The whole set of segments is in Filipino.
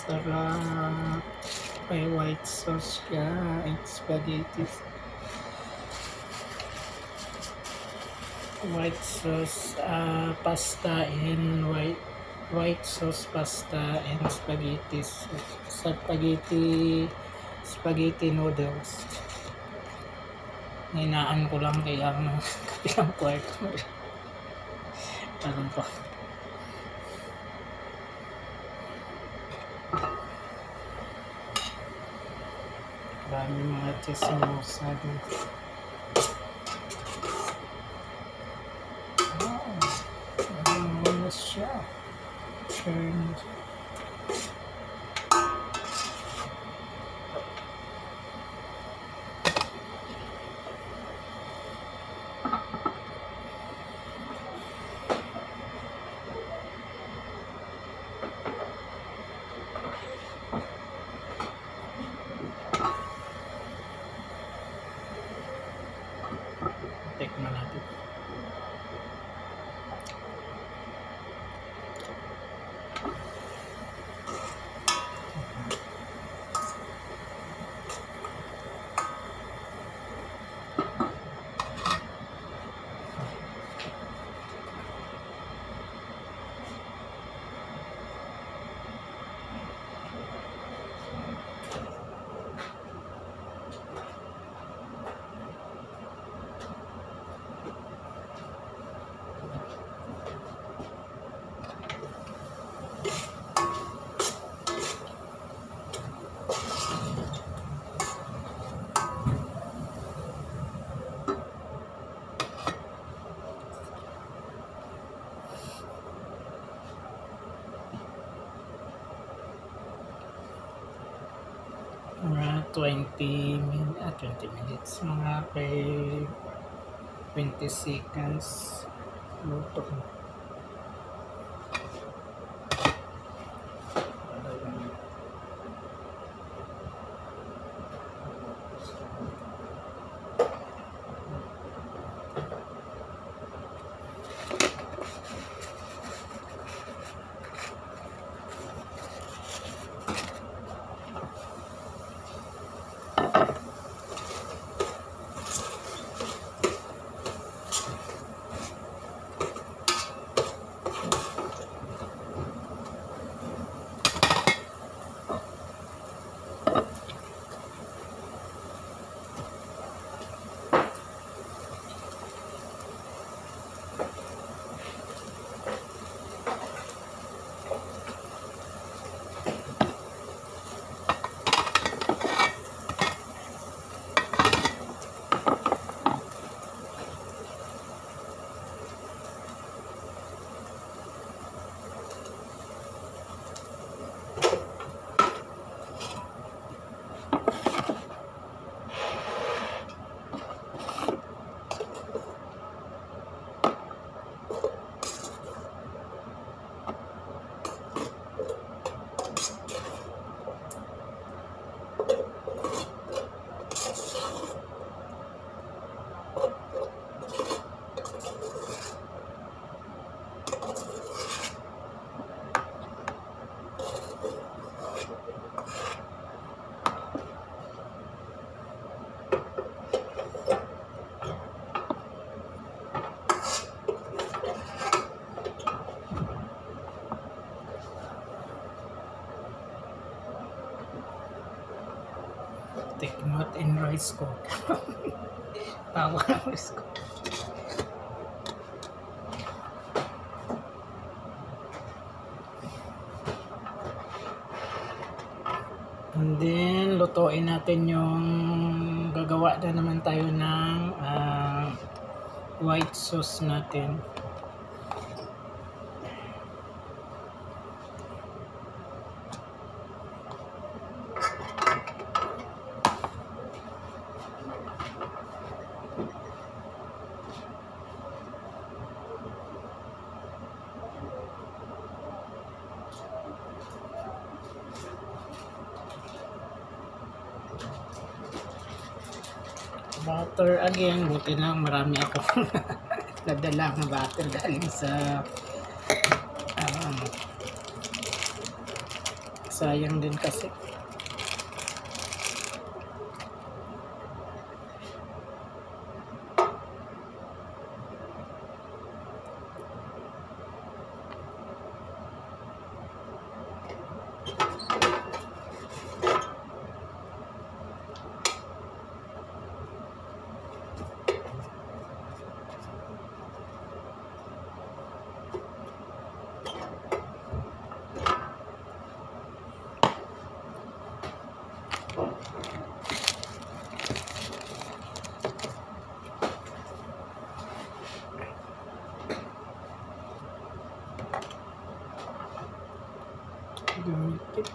Sarap. May white sauce siya. It's spaghetti. White sauce pasta and white sauce pasta and spaghetti noodles. Hinaan ko lang kaya ng kapilang kwarto. Parang pa. Marami mga chismosa dito. Ano siya? Turn. Tikman natin. Mga 20 minutes, mga 20 seconds luto. Tikmat and rice cooker. Tawa ng rice cooker. And then lutuin natin yung gagawa na naman tayo ng white sauce natin. Butter again, buti lang marami ako nadala ng butter galing sayang din kasi. Gamitin.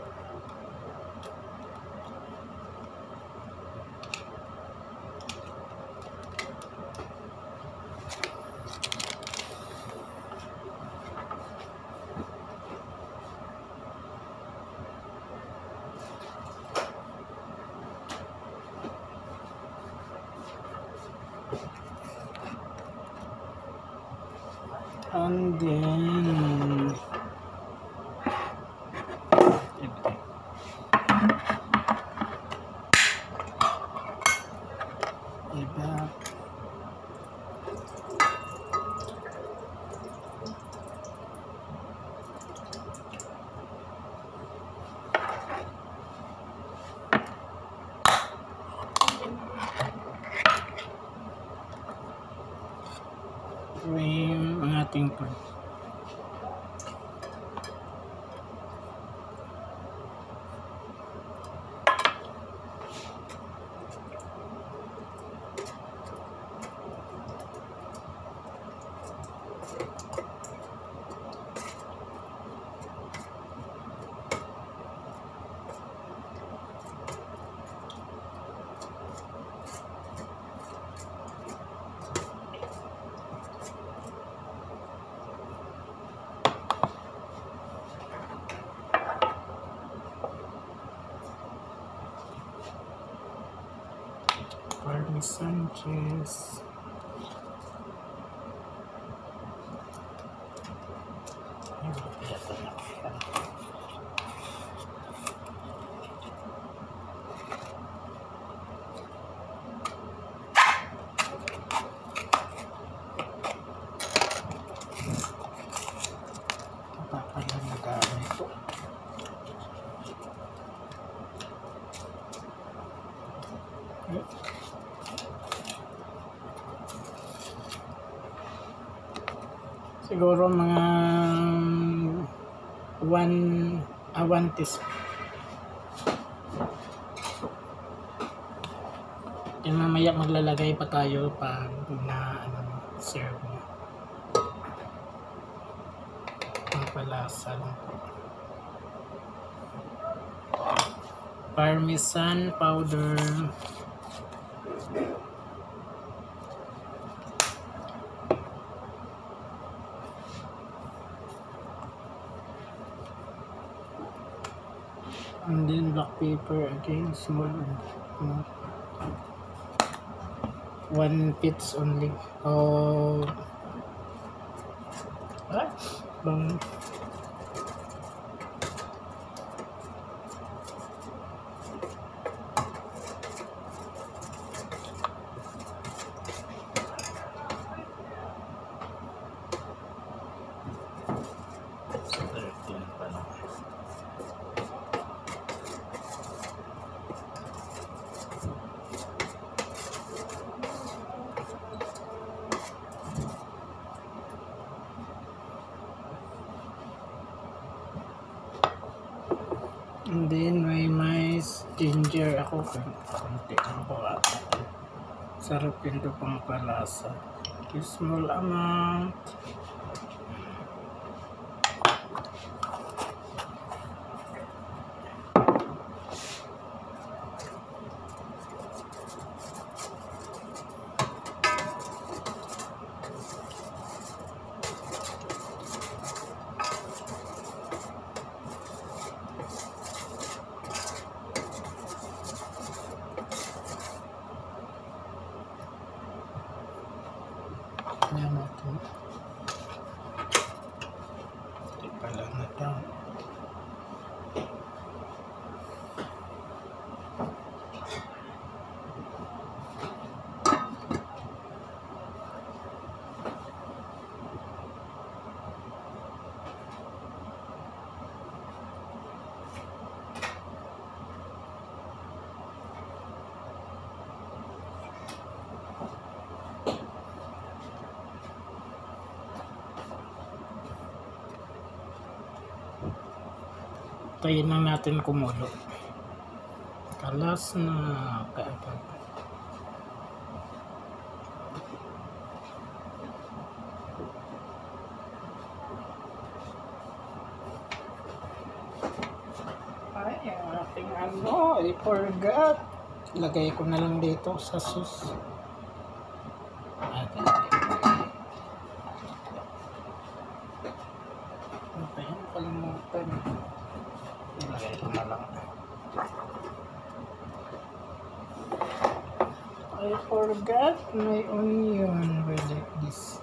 And then iba frame ang ating pan. Parmesan cheese. Papalamagaan ito. Siguro mga 1 teaspoon. Yan, mamaya maglalagay pa tayo pag na serve na. Pampalasa lang po. Parmesan powder. And then black pepper again, small one. 1 piece only. Oh, bang. And then may mais, ginger ako, konti lang po ata. Sarap ito pang palasa. Small amount. Yan natin. Ito pala na daw. Hintayin lang natin kumulo. Kalas na kaagad. Ay, ang aking ano, I forgot. Lagay ko na lang dito sa sus. Okay, kalimutan. Ilagay ko na lang. I forgot my onion. Where like this?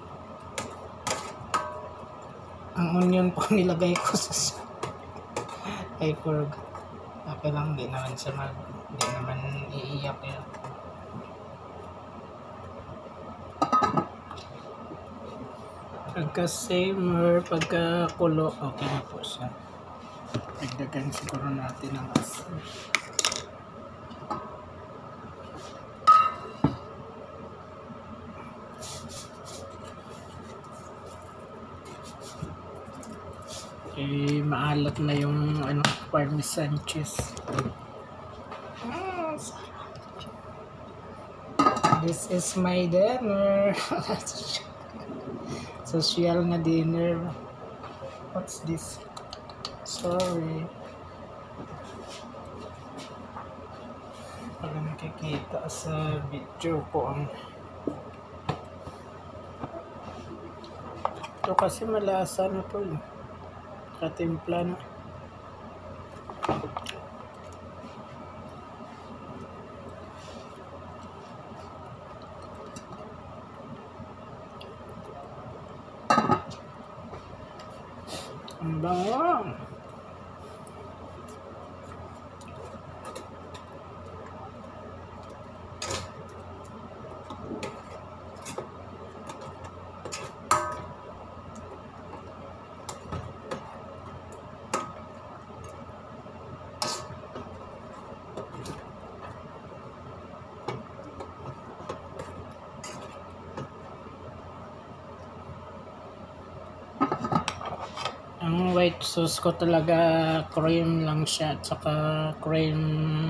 Ang onion po nilagay ko sa I forgot. Okay lang, di naman di naman iiyak yan. Pagka-simmer, pagka-kulo, okay na po siya. Dagdagan siguro natin ang asin. Okay, maalat na yung ano, parmesan cheese. This is my dinner. Social na dinner. What's this? Sorry. Pag nakikita sa video ko ang ito kasi malasa na to eh. Katimpla na. Ang bango. Ang white sauce ko talaga cream lang siya at saka cream,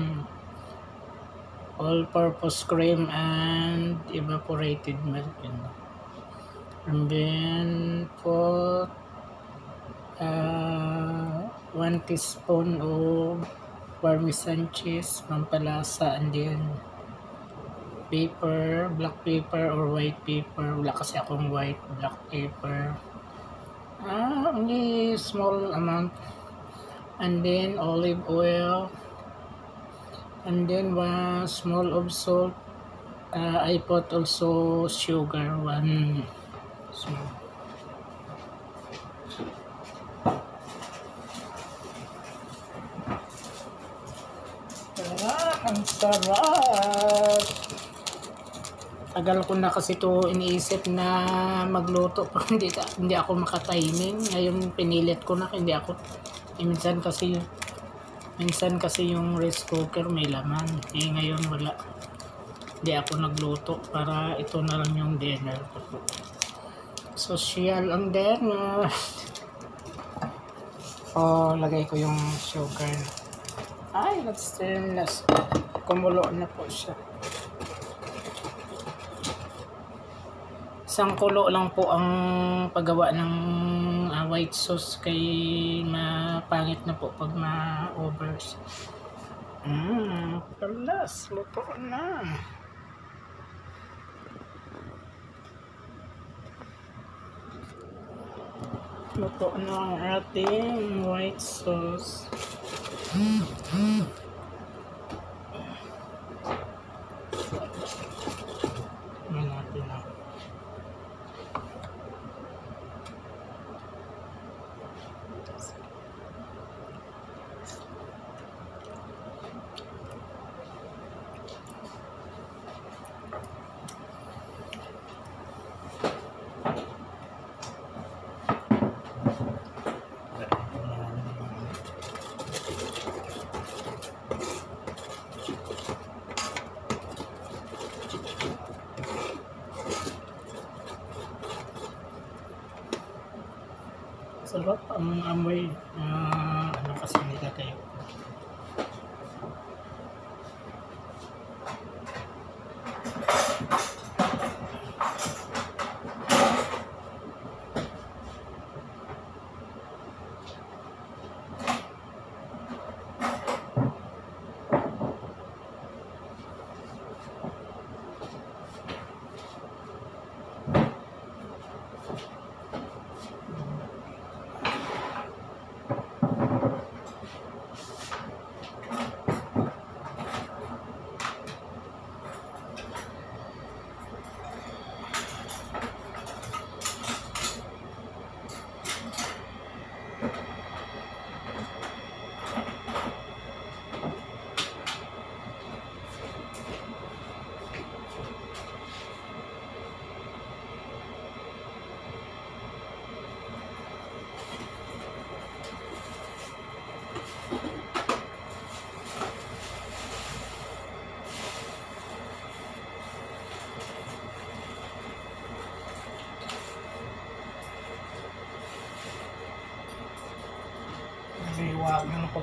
all-purpose cream and evaporated milk. And then put 1 teaspoon of parmesan cheese, pampalasa, and then pepper, black pepper or white pepper. Wala kasi akong white, black pepper. Only small amount, and then olive oil, and then 1 small of salt. I put also sugar, 1 small. Ang sarap. Tagal ko na kasi ito iniisip na magluto pero hindi ako makatiming. Ngayon pinilit ko na, hindi ako. Minsan kasi yung rice cooker may laman. Ngayon wala. Hindi ako nagluto para ito na lang yung dinner ko. Social ang dinner. Lagay ko yung sugar. Ay, let's turn last. Kumulo na po siya. Isang kulo lang po ang paggawa ng white sauce kay mapangit na po pag ma-overs. Kalas, luto na. Luto na ang ating white sauce. Natin na. Sarap ang amoy. Ano kasi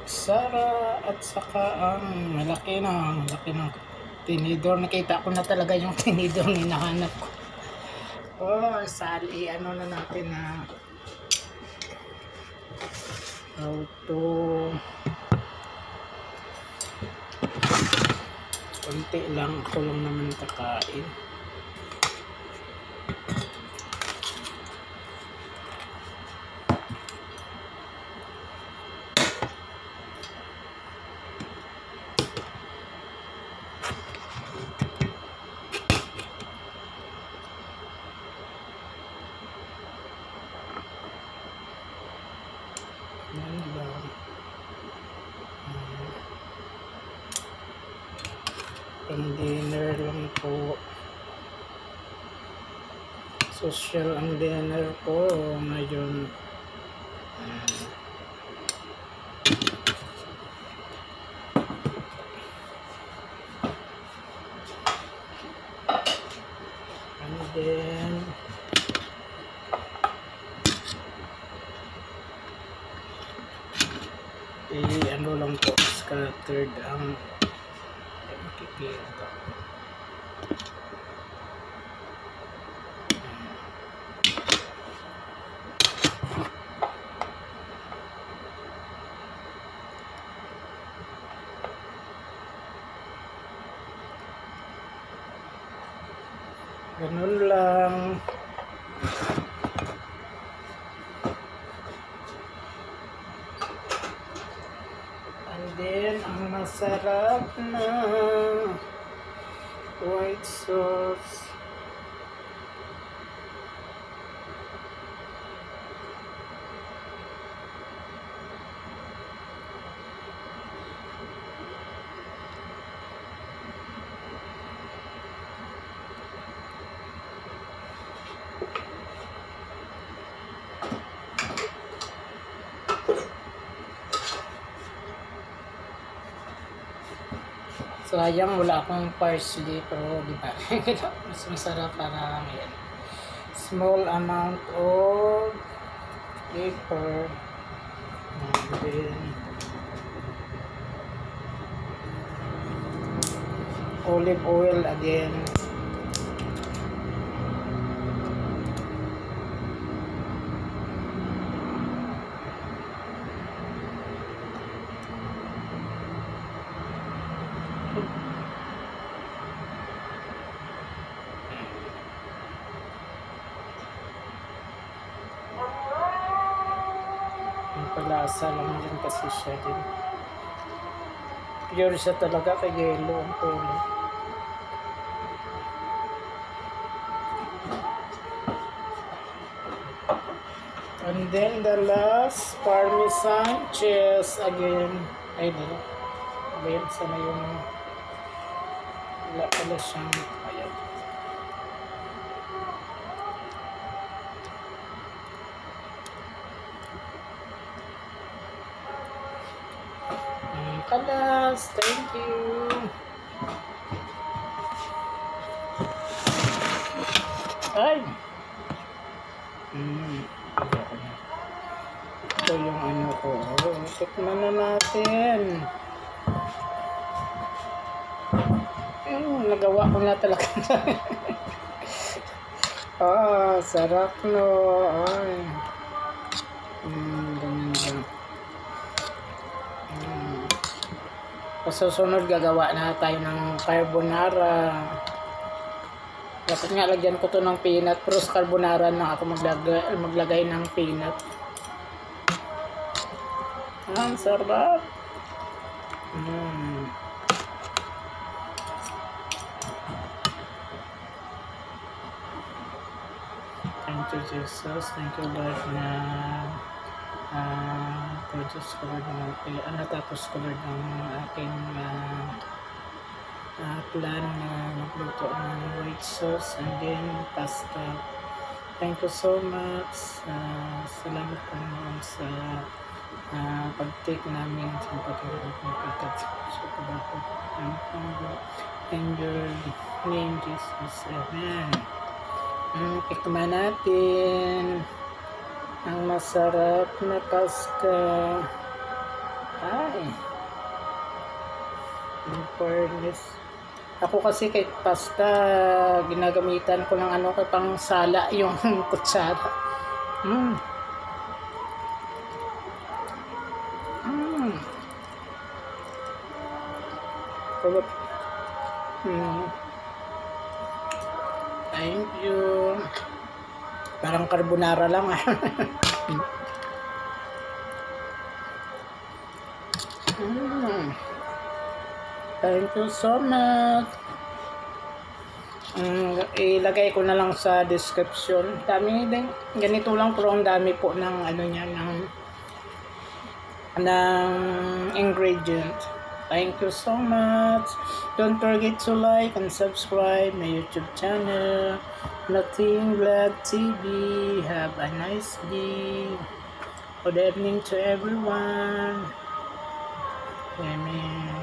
kutsara at saka ang malaki ng tinidor. Nakita ko na talaga yung tinidor na hinahanap ko. Oh, sali, ano na natin na how to konti lang, ako lang naman kakain. Yan lang. Pang dinner lang po. Social ang dinner ko ngayon. And then ano lang po, scattered ang makikita. Ganun lang. And then, ang masarap na white sauce. Sayang wala akong parsley, pero di ba? Mas masarap para may small amount of pepper. And then olive oil again. Palasa lang din kasi siya din. Pure siya talaga, kay yellow ang kulay. And then the last parmesan cheese again. Ay dito. Ayan, sana yung wala pala siyang ayan. Kalas, thank you. Ay. Ito yung ano ko. Tikman na natin. Nagawa ko na talaga. Sarap no. Ay. Ganyan lang. Susunod gagawa na tayo ng carbonara. Dapat nga lagyan ko to ng peanut, pero sa carbonara na ako maglagay ng peanut. Ang sarap. Thank you Jesus, thank you Lord na produce ko Lord ng natapos ko Lord ng aking plan na magluto ng white sauce and then pasta. Thank you so much. Salamat po naman sa pag-take namin sa pagkaroon ng pagkakas sa trabaho. In your name Jesus. Amen. Tikman natin ang masarap na pasta. Ay, in fairness. Ako kasi kahit pasta, ginagamitan ko ng ano, kay pang sala yung kutsara. Mm. Mm. Sarap. Mm. Thank you. Parang carbonara lang ah. Mm. Thank you so much. Ilagay ko na lang sa description. Dami din. Ganito lang pero ang dami po ng ano niya ng ingredient. Thank you so much. Don't forget to like and subscribe my YouTube channel, Nothing Vlog TV. Have a nice day. Good evening to everyone. Amen.